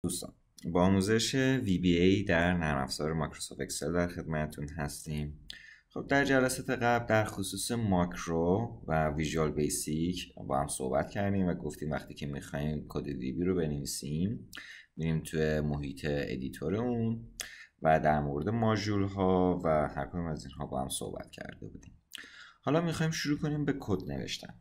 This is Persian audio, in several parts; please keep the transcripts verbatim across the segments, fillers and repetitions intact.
دوستان، با آموزش وی بی ای در نرم افزار مایکروسافت اکسل در خدمتتون هستیم. خب در جلسات قبل در خصوص ماکرو و ویژوال بیسیک با هم صحبت کردیم و گفتیم وقتی که میخوایم کد وی بی رو بنویسیم میریم توی محیط ادیتور اون و در مورد ماژول ها و هر کدوم از اینها با هم صحبت کرده بودیم. حالا میخوایم شروع کنیم به کد نوشتن.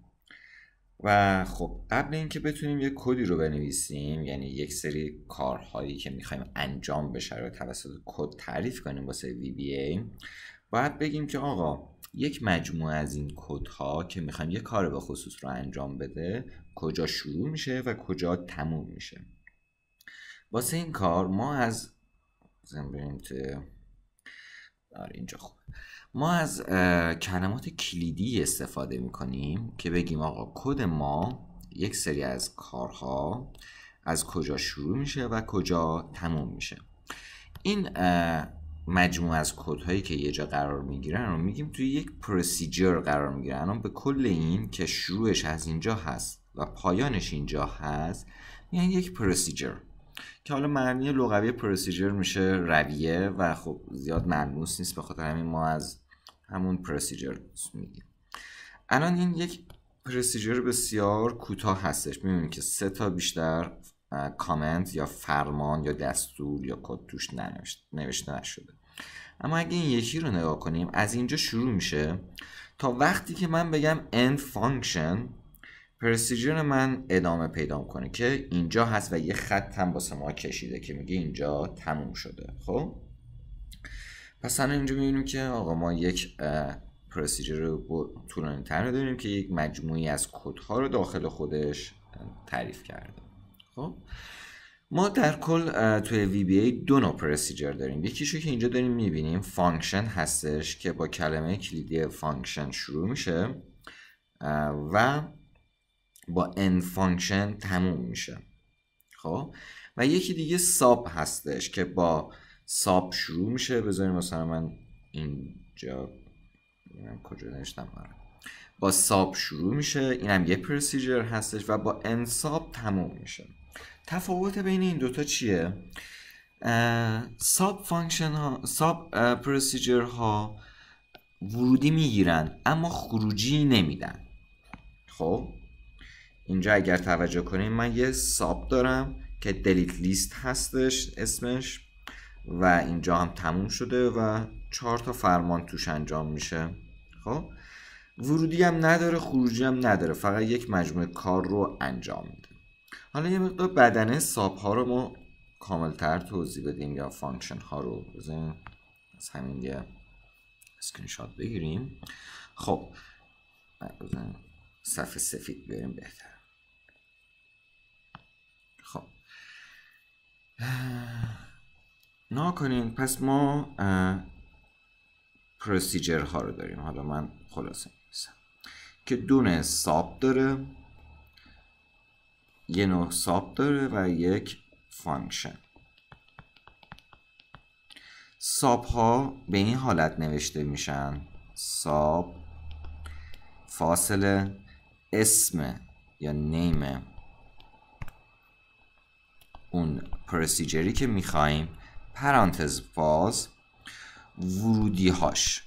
و خب قبل اینکه بتونیم یک کدی رو بنویسیم، یعنی یک سری کارهایی که میخوایم انجام بشه رو توسط کد تعریف کنیم واسه وی بی ای، باید بگیم که آقا یک مجموعه از این کدها که میخوایم یک کار به خصوص رو انجام بده کجا شروع میشه و کجا تموم میشه. واسه این کار ما از بریم تو آره اینجا خوب ما از کلمات کلیدی استفاده میکنیم که بگیم آقا کد ما یک سری از کارها از کجا شروع میشه و کجا تموم میشه. این مجموعه از کدهایی که یه جا قرار میگیرن رو میگیم توی یک پروسیجر قرار میگیرن. اما به کل این که شروعش از اینجا هست و پایانش اینجا هست یعنی یک پروسیجر، که حالا معنی لغوی پروسیجر میشه رویه و خب زیاد ملموس نیست، به خاطر همین ما از همون پروسیجر میگیم. الان این یک پروسیجر بسیار کوتاه هستش، میبینید که سه تا بیشتر کامنت یا فرمان یا دستور یا کد توش نوشته نشده. اما اگه این یکی رو نگاه کنیم از اینجا شروع میشه تا وقتی که من بگم end function پروسیجر من ادامه پیدا کنه که اینجا هست و یه خط هم واسه ما کشیده که میگه اینجا تموم شده. خب پس الان اینجا میبینیم که آقا ما یک پروسیجر طولانی تر داریم که یک مجموعی از کدها رو داخل خودش تعریف کرده. خب ما در کل توی وی بی ای دو نوع پروسیجر داریم. یکیشو که اینجا داریم میبینیم فانکشن هستش که با کلمه کلیدی فانکشن شروع میشه و با end function تموم میشه. خب و یکی دیگه ساب هستش که با ساب شروع میشه. بذاریم مثلا من اینجا کجا نوشتم با ساب شروع میشه، اینم یه پروسیجر هستش و با end ساب تموم میشه. تفاوت بین این دوتا چیه؟ ساب فانکشن ها ساب پروسیجر ها ورودی میگیرن اما خروجی نمیدن. خب اینجا اگر توجه کنیم من یه ساب دارم که دلیت لیست هستش اسمش و اینجا هم تموم شده و چهار تا فرمان توش انجام میشه. خب ورودی هم نداره خروجی هم نداره، فقط یک مجموعه کار رو انجام میده. حالا یه مقدار بدنه ساب ها رو ما کاملتر توضیح بدیم یا فانکشن ها رو بزنیم از همین یه اسکرین شات بگیریم. خب بزنیم صفحه سفید بیاریم بهتر. خب نا کنین. پس ما پروسیجر ها رو داریم. حالا من خلاصه می‌نویسم که دونه ساب داره، یه نوع ساب داره و یک فانکشن. ساب ها به این حالت نوشته میشن: ساب فاصله اسم یا نیم اون پروسیجری که میخوایم پرانتز باز ورودی هاش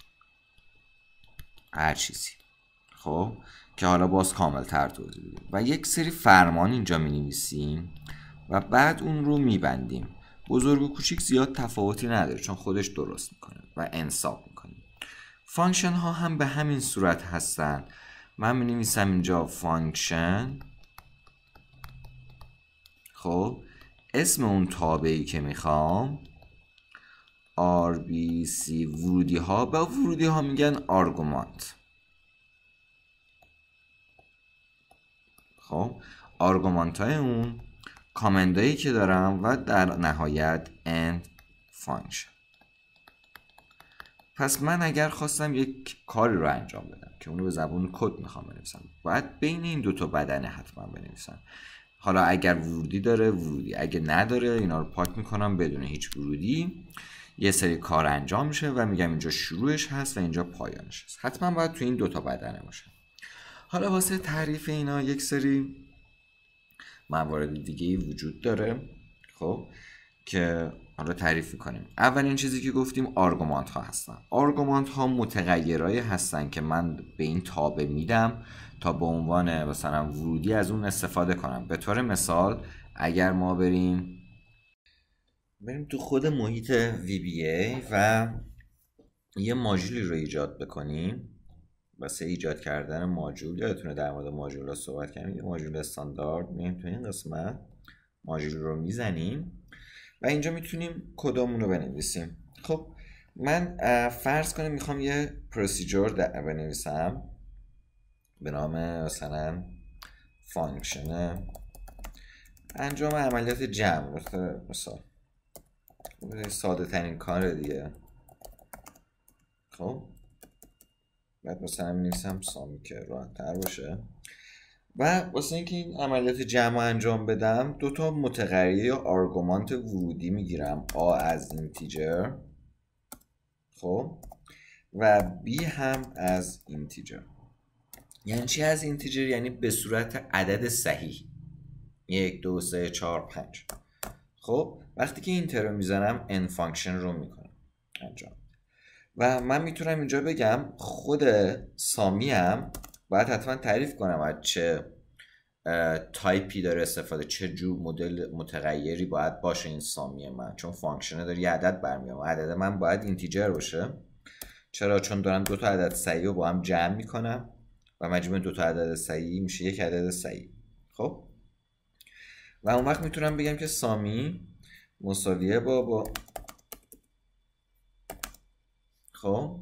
هر چیزی. خب که حالا باز کامل تر توضیح بدیم و یک سری فرمان اینجا می نویسیم و بعد اون رو میبندیم. بزرگ و کوچیک زیاد تفاوتی نداره چون خودش درست میکنه و انصاف میکنه. فانکشن ها هم به همین صورت هستن. من می نویسم اینجا فانکشن، خب اسم اون تابعی که میخوام آر بی سی ورودی ها، به ورودی ها میگن آرگومانت. خب آرگومانت های اون کامند هایی که دارم و در نهایت end function. پس من اگر خواستم یک کاری رو انجام بدم که اونو به زبون کد میخوام بنویسم باید بین این دوتا بدنه حتما بنویسم. حالا اگر ورودی داره ورودی، اگه نداره اینا رو پاک میکنم بدون هیچ ورودی. یه سری کار انجام میشه و میگم اینجا شروعش هست و اینجا پایانش هست. حتما باید تو این دوتا بدنه باشه. حالا واسه تعریف اینا یک سری موارد دیگه وجود داره. خب که حالا تعریف کنیم. اولین چیزی که گفتیم آرگومانت ها هستن. آرگومانت ها متغیرایی هستن که من به این تابع میدم تا به عنوان مثلا ورودی از اون استفاده کنم. به طور مثال اگر ما بریم بریم تو خود محیط وی بی ای و یه ماژولی رو ایجاد بکنیم، واسه ایجاد کردن ماژول یادتونه در مورد ماژول ها صحبت کردیم. یه ماژول استاندارد میایم تو این قسمت ماژول رو میزنیم و اینجا میتونیم کدامون رو بنویسیم. خب من فرض کنیم میخوام یه پروسیجر بنویسم به نام مثلا فانکشن انجام عملیات جمع. مثلا ساده ترین کار دیگه. خب بعد مثلا می‌نویسم سامی که راحت تر باشه و واسه اینکه این عملیات جمع انجام بدم دو تا متغیر یا آرگومانت ورودی میگیرم، A از اینتیجر خب و B هم از اینتیجر. یعنی چی از اینتیجر؟ یعنی به صورت عدد صحیح یک دو سه چهار پنج. خب وقتی که اینتر رو میزنم ان فانکشن رو میکنم انجام و من میتونم اینجا بگم خود سامی هم باید حتما تعریف کنم از چه تایپی داره استفاده، چه جور مدل متغیری باید باشه این سامی من، چون فانکشنه داره یه عدد برمیام. عدد من باید اینتیجر باشه. چرا؟ چون دارم دو تا عدد صحیح رو با هم جمع میکنم و مجموع دو تا عدد صحیح میشه یک عدد صحیح. خب و اون وقت میتونم بگم که سامی مساویه با با خب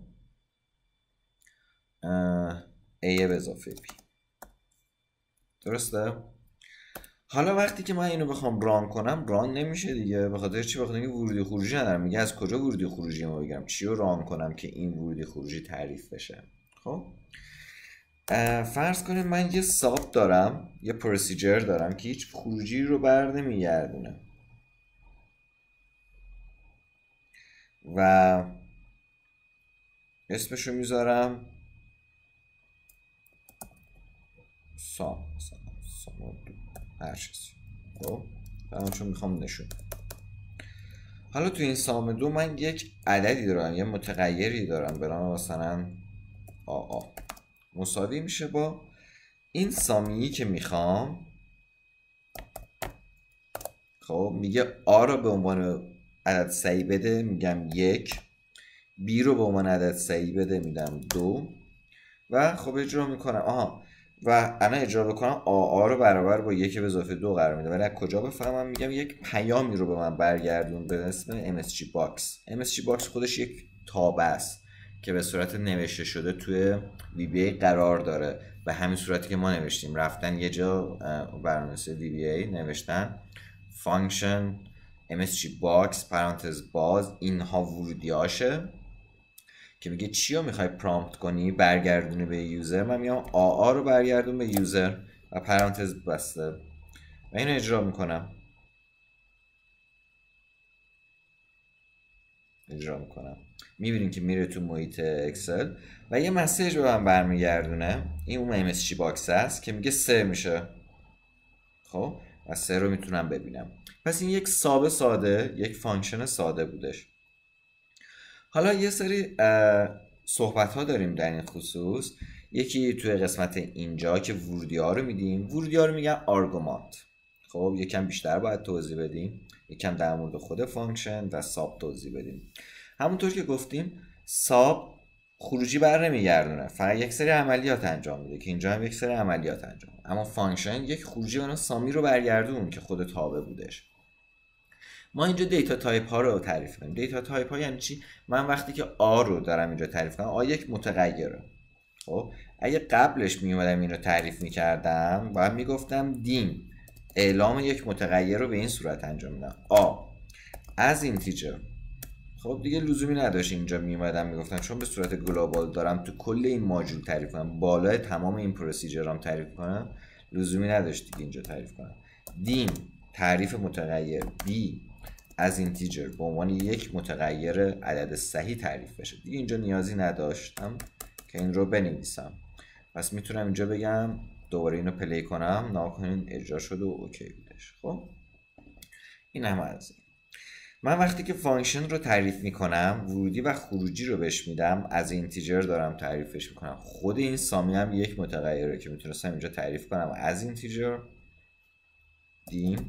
A به اضافه B. درسته؟ حالا وقتی که من اینو بخوام ران کنم ران نمیشه دیگه. به خاطر چی؟ به خاطر اینکه ورودی خروجی ندارم. میگه از کجا ورودی خروجی ما بگیرم؟ چی رو ران کنم که این ورودی خروجی تعریف بشه؟ خب فرض کنیم من یه ساب دارم، یه پروسیجر دارم که هیچ خروجی رو بر نمیگردونه و اسمشو میذارم سام مثلا سام دو هر چیزی. خب من چون میخوام نشون. حالا تو این سام دو من یک عددی دارم، یه متغیری دارم به نام مثلا آ آ مساوی میشه با این سامی که میخوام. خب میگه آ رو به عنوان عدد صحیح بده، میگم یک. بی رو به عنوان عدد صحیح بده، میدم دو. و خب اجرا میکنم. آها و انا اجرا بکنم آ آ رو برابر با یک به اضافه دو قرار میده. ولی از کجا بفهمم؟ میگم یک پیامی رو به من برگردون به اسم ام اس جی box. ام اس جی box خودش یک تابع است که به صورت نوشته شده توی وی بی ای قرار داره. به همین صورتی که ما نوشتیم، رفتن یه جا برنامه‌نویس وی بی ای نوشتن فانکشن ام اس جی box پرانتز باز، اینها ورودی هاشه که میگه چی رو میخوای پرامپت کنی برگردونی به یوزر. من میام آ آ رو برگردون به یوزر و پرانتز بسته و اینو اجرا میکنم اجرا میکنم میبینیم که میره تو محیط اکسل و یه مسیج به من برمیگردونه. این اون ام اس جی باکس هست که میگه سه میشه. خب و سه رو میتونم ببینم. پس این یک ساب ساده، یک فانکشن ساده بودش. حالا یه سری صحبت ها داریم در این خصوص. یکی توی قسمت اینجا که ورودی ها رو میدیم. ورودی ها رو میگن آرگومانت. خب یکم بیشتر باید توضیح بدیم، یکم در مورد خود فانکشن و ساب توضیح بدیم. همونطور که گفتیم ساب خروجی بر نمیگردونه، فقط یک سری عملیات انجام میده که اینجا هم یک سری عملیات انجام میده. اما فانکشن یک خروجی به سامی رو برگردون که خود تابع بودش. ما اینجا دیتا تایپ ها رو تعریف کنیم. دیتا تایپ ها یعنی چی؟ من وقتی که آ رو دارم اینجا تعریف کنم، آ یک متغیره. خب اگه قبلش می اومدم این رو تعریف می کردم باید می گفتم دیم اعلام یک متغیر رو به این صورت انجام میدم آ از اینتیجر. خب دیگه لزومی نداشت اینجا می اومدم می گفتم، چون به صورت گلوبال دارم تو کل این ماژول تعریف کنم، بالای تمام این پروسیجرام تعریف کنم، لزومی نداشت دیگه اینجا تعریف کنم. دیم تعریف متغیر بی از اینتیجر به عنوان یک متغیر عدد صحیح تعریف بشه. دیگه اینجا نیازی نداشتم که این رو بنویسم. پس میتونم اینجا بگم دوباره اینو پلی کنم، ناکنین اجرا شده و اوکی بودش. خب این هم از این. من وقتی که فانکشن رو تعریف میکنم ورودی و خروجی رو بهش میدم، از اینتیجر دارم تعریفش میکنم. خود این سامی هم یک متغیره که میتونستم اینجا تعریف کنم از اینتیجر دیم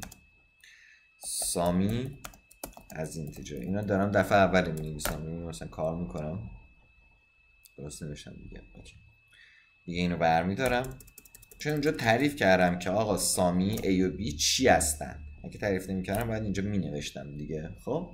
سامی از اینتیجر. اینا دارم دفعه اول می‌نویسم، می‌بینم مثلا کار میکنم درست نوشتم دیگه. اوکی. دیگه اینو برمیدارم چون اونجا تعریف کردم که آقا سامی A و B چی هستن. اگه تعریف نمی‌کردم باید اینجا مینوشتم دیگه. خب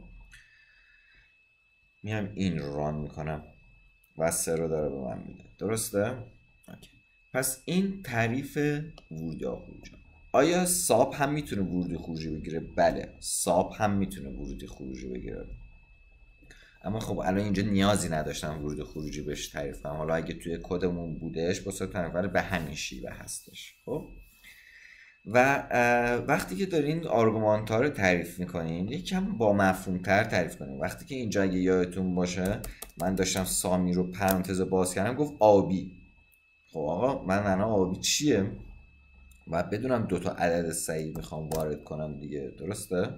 میام این رو ران میکنم و سه رو داره به من میده. درسته؟ اوکی. پس این تعریف ورودی و خروجی. آیا ساب هم میتونه ورودی خروجی بگیره؟ بله، ساب هم میتونه ورودی خروجی بگیره. اما خب الان اینجا نیازی نداشتم ورودی خروجی بهش تعریف کنم. حالا اگه توی کدمون بودش با صورت تعریف به همین شیوه هستش. خب و وقتی که دارین آرگومانت ها رو تعریف میکنین یکم با مفهوم تر تعریف کنین. وقتی که اینجا اگه یادتون باشه من داشتم سامی رو پرانتز باز کردم گفت آبی. خب آقا من الان آبی چیه؟ و بدونم دوتا عدد صحیح میخوام وارد کنم دیگه. درسته؟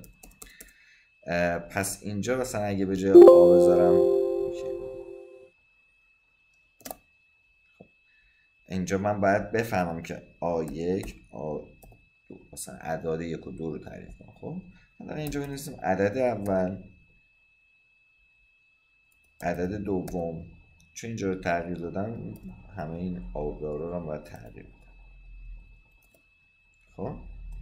پس اینجا مثلا اگه به جای آ بذارم اینجا من باید بفهمم که آ یک آ دو مثلا اعداد یک و دو رو تعریف کنم. خب حالا اینجا بنویسیم عدد اول عدد دوم، چون اینجا رو تغییر دادم همه این آوگارا رو هم باید تغییر بدم. خب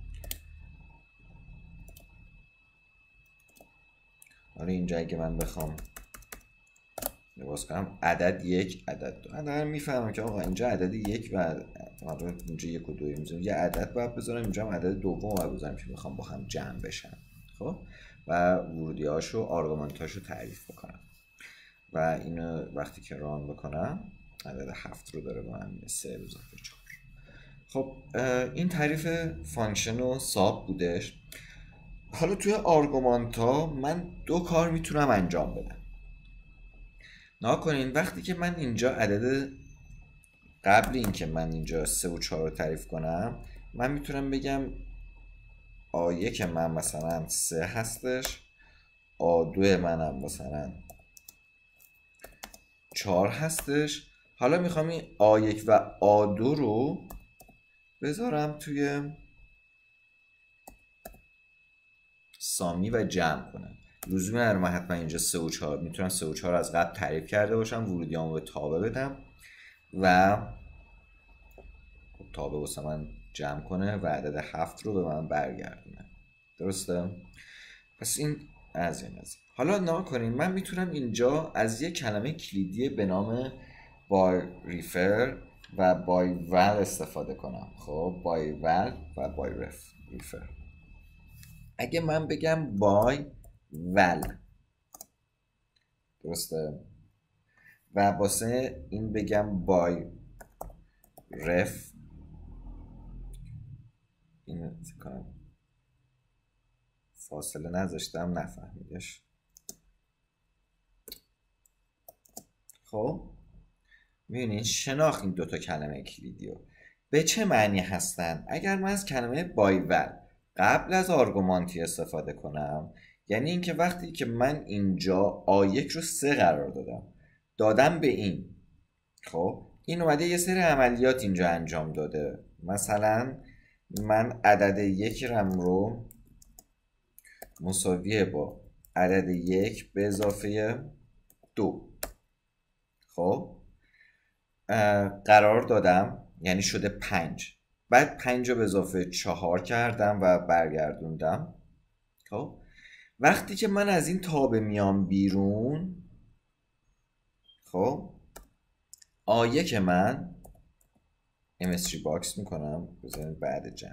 حالا اینجا اگه من بخوام لباس کنم عدد یک عدد دو، عدد میفهمم که آقا اینجا عدد یک و حالا اینجا یک و دوی میذارم، یه عدد باید بذارم اینجا هم عدد دوم باید بذارم که میخوام با هم جمع بشن. خب و ورودی هاشو آرگومنت هاشو تعریف بکنم و اینو وقتی که ران بکنم عدد هفت رو داره با هم سه اضافه چهار. خب این تعریف فانکشن و ساب بودش. حالا توی آرگومنت ها من دو کار میتونم انجام بدم. ناکنین وقتی که من اینجا عدد قبل این که من اینجا سه و چهار رو تعریف کنم من میتونم بگم آ یک من مثلا سه هستش، آ دو منم مثلا چهار هستش. حالا میخوام این آ یک و آ دو رو بذارم توی سامی و جمع کنم. لزومی نداره من حتما اینجا سه و چهار، میتونم سه و چهار از قبل تعریف کرده باشم، ورودیامو به تابع بدم و تابع واسه من جمع کنه و عدد هفت رو به من برگردونه. درسته؟ پس این از این از این. حالا نگاه کنین من میتونم اینجا از یک کلمه کلیدی به نام by refer و by val استفاده کنم. خب by val و by refer. اگه من بگم by val درسته و واسه این بگم by ref این کنم فاصله نذاشتم نفهمیدش. خب میبینین شناخت این دوتا کلمه کلیدی رو به چه معنی هستن. اگر من از کلمه by val قبل از آرگومانتی استفاده کنم یعنی اینکه وقتی که من اینجا آ یک رو سه قرار دادم دادم به این، خب این اومده یه سری عملیات اینجا انجام داده. مثلا من عدد یک رم رو مساویه با عدد یک به اضافه دو خب قرار دادم یعنی شده پنج. بعد پنج رو به اضافه چهار کردم و برگردوندم. خب وقتی که من از این تابع میام بیرون خب آ یک من ام اس جی باکس میکنم، بذاریم بعد جمع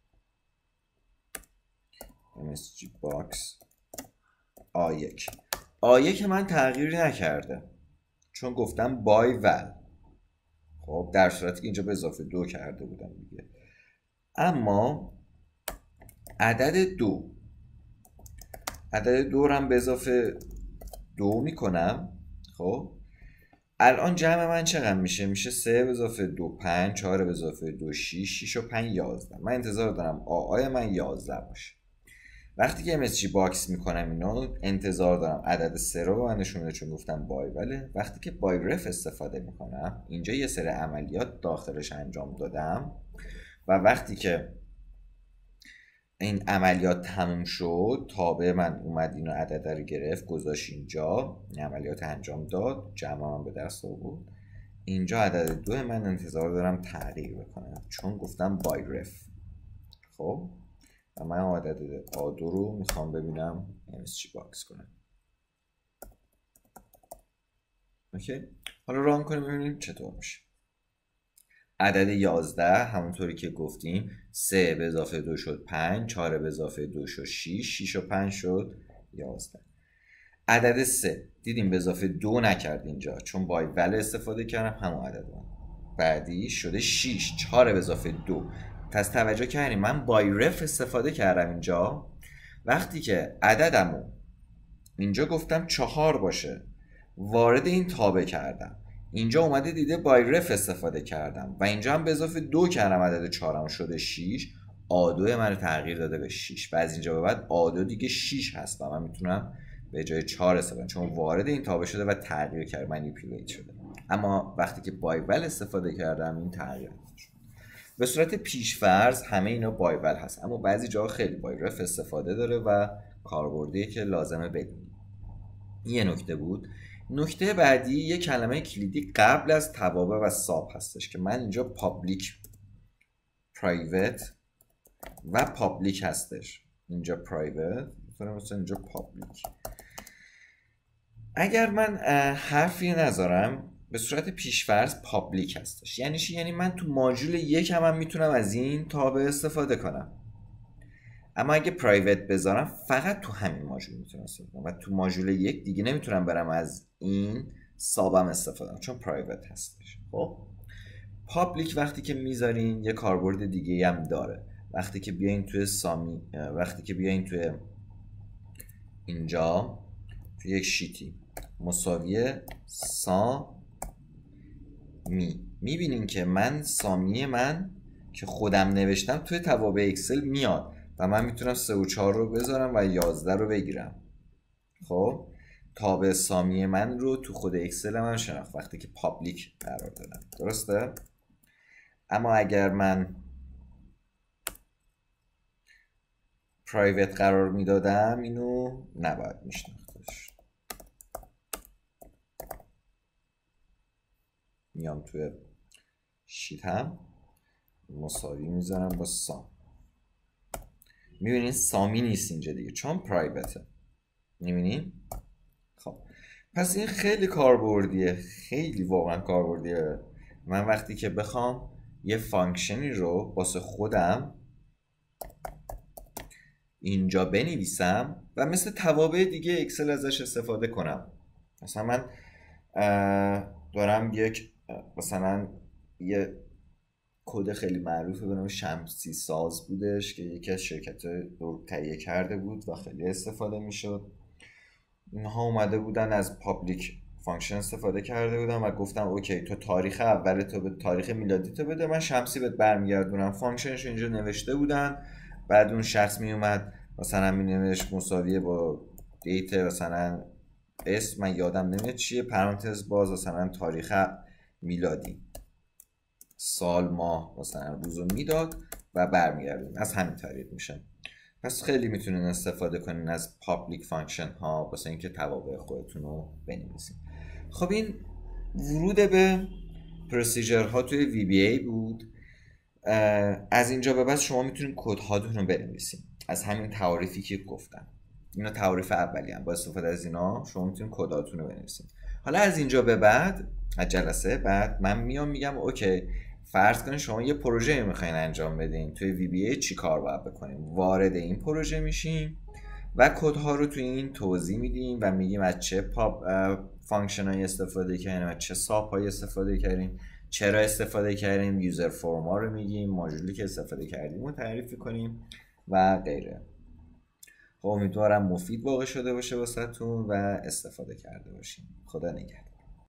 ام اس جی باکس آ یک آ یک من تغییری نکرده چون گفتم بای ول. خب در صورتی که اینجا به اضافه دو کرده بودم دیگه. اما عدد دو عدد دو رو هم به اضافه دو میکنم. خب الان جمع من چقدر میشه؟ میشه سه به اضافه دو پنج، چهار به اضافه دو شیش، شیش و پنج یازده. من انتظار دارم آ آی من یازده باشه. وقتی که ام اس جی باکس میکنم اینو انتظار دارم عدد سه رو به من نشون بده چون گفتم بای وله. وقتی که بای رف استفاده میکنم اینجا یه سری عملیات داخلش انجام دادم و وقتی که این عملیات تموم شد تابع من اومد اینو عدد رو گرفت گذاشت اینجا، این عملیات انجام داد، جمع من به دست آورد. اینجا عدد دو من انتظار دارم تغییر بکنه چون گفتم بای رف. خب و من عدد آ دو رو میخوام ببینم ام اس جی باکس کنم. اوکی، حالا ران کنیم ببینیم چطور میشه. عدد یازده همونطوری که گفتیم سه به اضافه دو شد پنج، چهار به اضافه دو شد شیش، شیش و پنج شد یازده. عدد سه دیدیم به اضافه دو نکرد اینجا چون بای ول استفاده کردم همون عدد من. بعدی شده شیش، چهار به اضافه دو. پس توجه کردیم من بای رف استفاده کردم اینجا. وقتی که عددمو اینجا گفتم چهار باشه وارد این تابع کردم، اینجا اومده دیده بای رف استفاده کردم و اینجا هم به اضافه دو کردم عدد چهارم شده شیش. آ دو من رو تغییر داده به شیش و از اینجا به بعد آ دو دیگه شیش هست و من میتونم به جای چهار استفاده چون وارد این تابع شده و تغییر کرد، مانیپیولیت شده. اما وقتی که بای ول استفاده کردم این تغییر شد. به صورت پیش‌فرض همه اینا بای ول هست اما بعضی جاها خیلی بای رف استفاده داره و کاربردیه که لازمه بدونید. یه نکته بود. نکته بعدی یه کلمه کلیدی قبل از توابع و ساب هستش که من اینجا پابلیک پرایوت و پابلیک هستش. اینجا پرایوت میتونم مثلا اینجا پابلیک. اگر من حرفی نذارم به صورت پیش‌فرض پابلیک هستش یعنی چی؟ یعنی من تو ماژول یک هم, هم میتونم از این تابع استفاده کنم اما اگه پرایوت بذارم فقط تو همین ماژول میتونم استفاده کنم و تو ماژول یک دیگه نمیتونم برم از این سابم استفاده کنم چون پرایوت هستش. خب پابلیک وقتی که میذارین یه کاربرد دیگه هم داره. وقتی که بیاین توی سامی وقتی که بیاین توی اینجا توی یک شیتی مساویه سامی میبینین که من سامی من که خودم نوشتم توی توابع اکسل میاد و من میتونم سه و چهار رو بذارم و یازده رو بگیرم. خب تابع سامی من رو تو خود اکسل من شناخت وقتی که پابلیک قرار دادم. درسته؟ اما اگر من پرایوت قرار میدادم اینو نباید میشناختش. میام توی شیت هم مساوی میذارم با سام. میبینین سامی نیست اینجا دیگه چون پرایوته. میبینین؟ خب پس این خیلی کاربردیه، خیلی واقعا کاربردیه. من وقتی که بخوام یه فانکشنی رو واسه خودم اینجا بنویسم و مثل توابع دیگه اکسل ازش استفاده کنم. مثلا من دارم یک مثلا یه کد خیلی معروفه به نام شمسی ساز بودش که یکی از شرکت رو تهیه کرده بود و خیلی استفاده میشد. اینها اومده بودن از پابلیک فانکشن استفاده کرده بودن و گفتم اوکی تو تاریخ اول تو به تاریخ میلادی تو بده من شمسی بهت برمیگردونم. فانکشنش اینجا نوشته بودن بعد اون شخص می اومد مثلا می نوشت مساویه با دیت مثلا اسم من یادم نمیاد چیه پرانتز باز مثلا تاریخ میلادی سال ماه مثلا روزو میداد و برمیگردون. از همین طریق میشه. پس خیلی میتونین استفاده کنین از پابلیک فانکشن ها واسه اینکه توابع خودتون رو بنویسین. خب این ورود به پروسیجر ها توی وی بی ای بود. از اینجا به بعد شما میتونین کد هاتون رو بنویسین از همین تعاریفی که گفتم. اینا تعاریف اولی هم. با استفاده از اینا شما میتونین کد هاتون رو بنویسین. حالا از اینجا به بعد از جلسه بعد من میام میگم اوکی فرض کنید شما یه پروژه میخواین انجام بدین توی وی بی ای چی کار باید بکنیم. وارد این پروژه میشیم و کدها رو توی این توضیح میدیم و میگیم از چه پاپ فانکشن های استفاده کردیم از چه ساپ های استفاده کردیم چرا استفاده کردیم یوزر فرم ها رو میگیم ماژولی که استفاده کردیم رو تعریف کنیم و غیره. خب امیدوارم مفید واقع شده باشه واسهتون و استفاده کرده باشیم. خدا نگهدار.